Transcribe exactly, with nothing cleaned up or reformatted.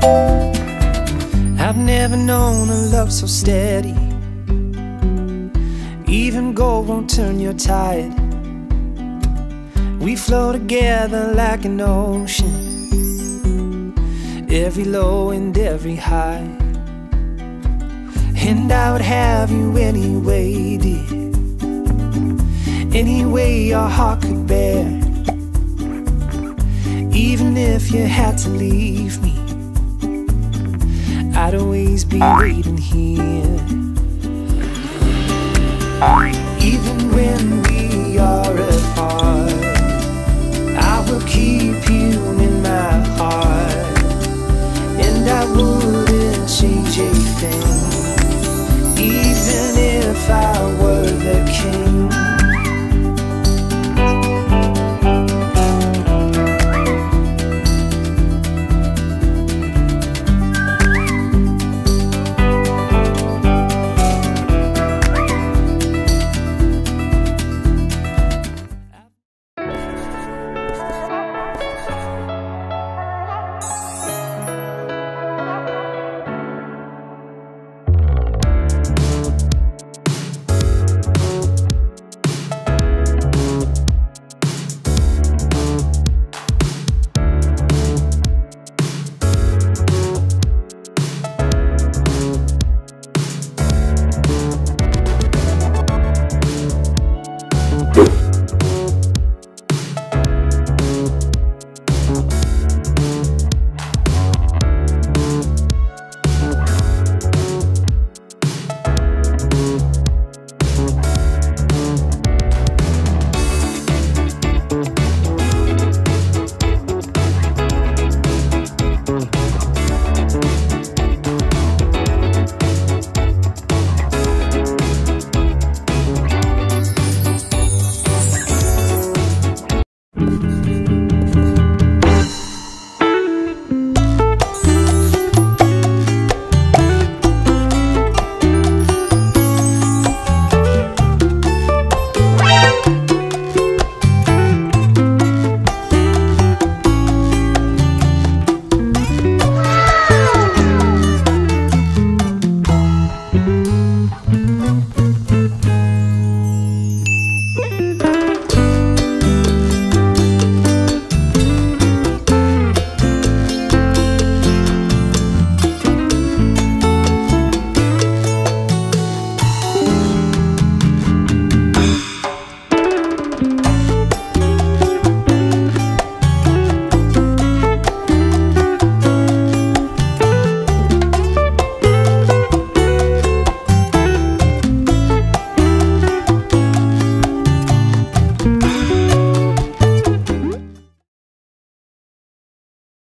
I've never known a love so steady. Even gold won't turn your tide. We flow together like an ocean, every low and every high. And I would have you anyway, dear, any way your heart could bear. Even if you had to leave me, I'd always be waiting here. Even when we are apart, I will keep you in my heart.